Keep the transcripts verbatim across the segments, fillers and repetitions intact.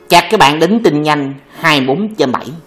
Chào các bạn đến tin nhanh hai mươi bốn trên bảy.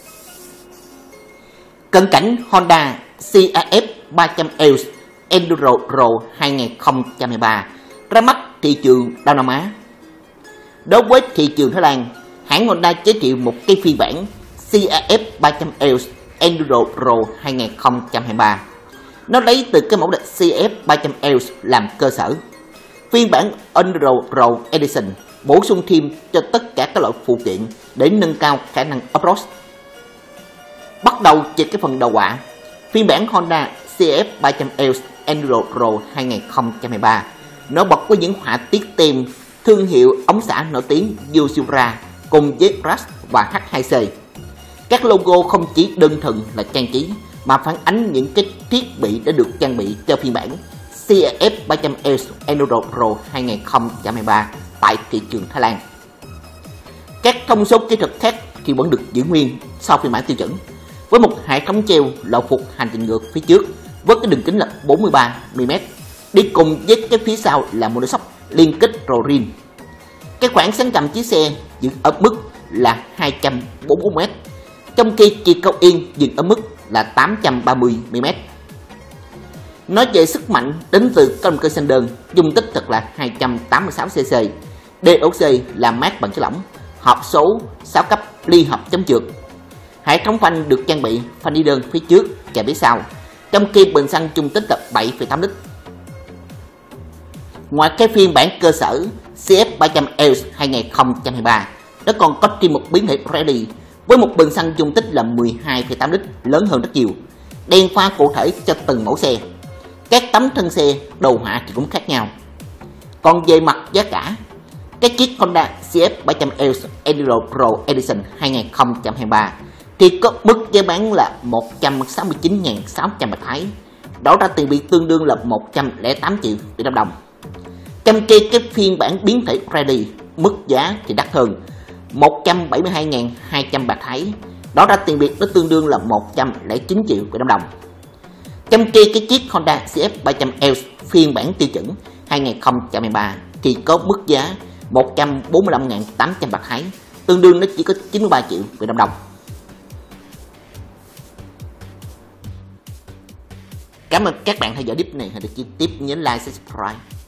Cận cảnh Honda xê a ép ba trăm e Enduro Pro hai không hai ba ra mắt thị trường Đông Nam Á. Đối với thị trường Thái Lan, hãng Honda giới thiệu một cái phiên bản xê a ép ba trăm e Enduro Pro hai không hai ba. Nó lấy từ cái mẫu đạch xê a ép ba trăm e làm cơ sở. Phiên bản Enduro Pro Edition bổ sung thêm cho tất cả các loại phụ kiện để nâng cao khả năng off-road. Bắt đầu trên cái phần đầu họa, phiên bản Honda xê a ép ba trăm e Enduro Pro hai không hai ba nó bật với những họa tiết tem thương hiệu ống xả nổi tiếng Yosura cùng với Rush và hát hai xê. Các logo không chỉ đơn thuần là trang trí mà phản ánh những cái thiết bị đã được trang bị cho phiên bản xê a ép ba trăm e Enduro Pro hai không hai ba tại thị trường Thái Lan. Các thông số kỹ thuật khác thì vẫn được giữ nguyên sau phiên bản tiêu chuẩn, với một hệ thống treo lậu phục hành trình ngược phía trước với cái đường kính là bốn mươi ba mi li mét, đi cùng với cái phía sau là monoshock liên kết Rorin. Cái khoảng sáng cầm chiếc xe giữ ở mức là hai trăm bốn mươi mét, trong khi chiều cao yên dừng ở mức là tám trăm ba mươi mi li mét. Nói về sức mạnh đến từ động cơ xăng đơn, dung tích thật là hai trăm tám mươi sáu xê xê, đê ô xê làm mát bằng chất lỏng, hộp số sáu cấp ly hợp chống trượt. Hệ thống phanh được trang bị phanh đi đơn phía trước và phía sau, trong khi bình xăng dung tích là bảy phẩy tám lít. Ngoài cái phiên bản cơ sở xê ép ba trăm e hai không hai ba, nó còn có thêm một biến thể Ready với một bình xăng dung tích là mười hai phẩy tám lít, lớn hơn rất nhiều, đèn pha cụ thể cho từng mẫu xe. Các tấm thân xe, đồ họa thì cũng khác nhau. Còn về mặt giá cả, cái chiếc Honda xê ép ba trăm e Enduro Pro Edition hai không hai ba thì có mức giá bán là một trăm sáu mươi chín nghìn sáu trăm bạc Thái, đổ ra tiền Việt tương đương là một trăm lẻ tám triệu Việt Nam đồng. Trong khi cái phiên bản biến thể Ready, mức giá thì đắt hơn, một trăm bảy mươi hai nghìn hai trăm bạc Thái, đổ ra tiền Việt nó tương đương là một trăm lẻ chín triệu Việt Nam đồng. Trong khi cái chiếc Honda xê ép ba trăm e phiên bản tiêu chuẩn hai không hai ba thì có mức giá một trăm bốn mươi lăm nghìn tám trăm bạc Thái, tương đương nó chỉ có chín mươi ba triệu Việt Nam đồng. Cảm ơn các bạn theo dõi clip này, hãy được tiếp nhớ like, subscribe.